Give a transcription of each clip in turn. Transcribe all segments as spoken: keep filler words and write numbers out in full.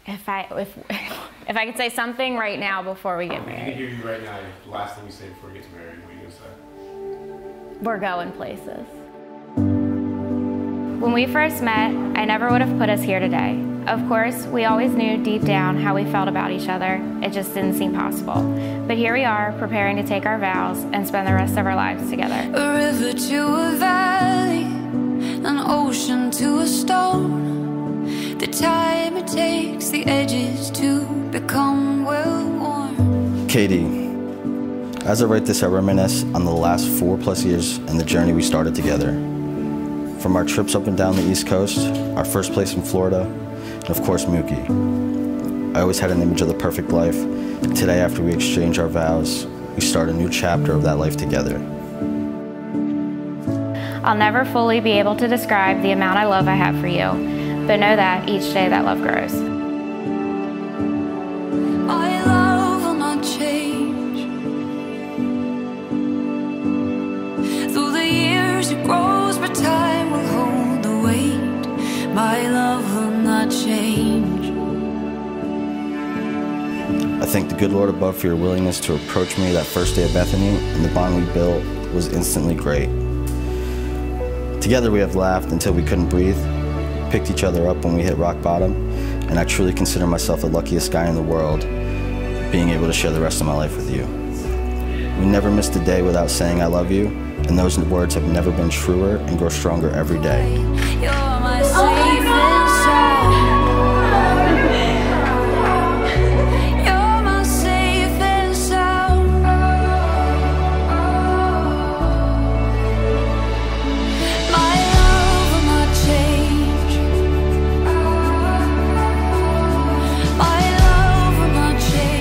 If I if if I could say something right now before we get I married. can hear you right now. The last thing you say before you get married. What are you gonna say? We're going places. When we first met, I never would have put us here today. Of course, we always knew deep down how we felt about each other. It just didn't seem possible. But here we are, preparing to take our vows and spend the rest of our lives together. A river to a valley, an ocean to a stone. The time it takes the edges to become well worn. Katie, as I write this, I reminisce on the last four plus years and the journey we started together. From our trips up and down the East Coast, our first place in Florida, and of course Mookie. I always had an image of the perfect life. Today, after we exchange our vows, we start a new chapter of that life together. I'll never fully be able to describe the amount of love I have for you, but know that each day that love grows. My love will not change. Through the years it grows, but time will hold the weight. My love will not change. I thank the good Lord above for your willingness to approach me that first day of Bethany, and the bond we built was instantly great. Together we have laughed until we couldn't breathe, picked each other up when we hit rock bottom, and I truly consider myself the luckiest guy in the world, being able to share the rest of my life with you. We never missed a day without saying I love you, and those words have never been truer and grow stronger every day. You're my safe and sound. You're my safe and sound. My love will not change. My love will not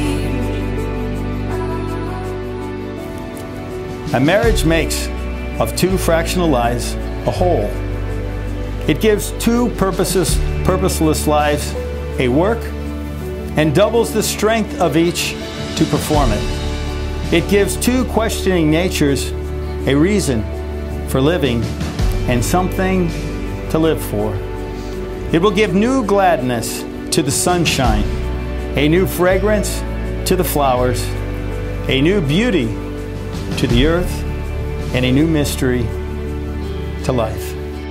change. A marriage makes of two fractional lives a whole. It gives two purposeless, purposeless lives a work and doubles the strength of each to perform it. It gives two questioning natures a reason for living and something to live for. It will give new gladness to the sunshine, a new fragrance to the flowers, a new beauty to the earth, and a new mystery to life.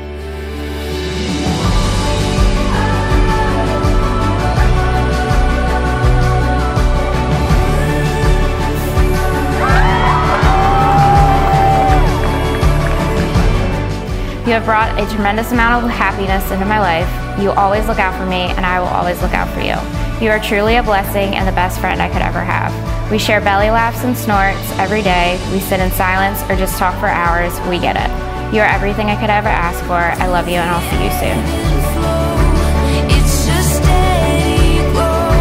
You have brought a tremendous amount of happiness into my life. You always look out for me, and I will always look out for you. You are truly a blessing and the best friend I could ever have. We share belly laughs and snorts every day. We sit in silence or just talk for hours. We get it. You are everything I could ever ask for. I love you, and I'll see you soon. It's just steady glow.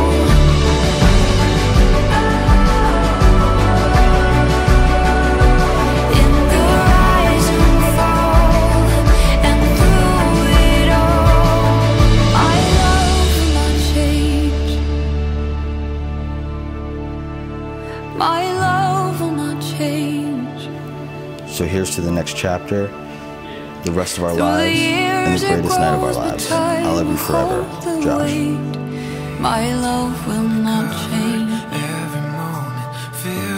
In the rise and fall, and through it all, my love will not change. My love will not change. So here's to the next chapter, the rest of our lives, and the greatest night of our lives. I love you forever, Josh. My love will not change. Every moment, feel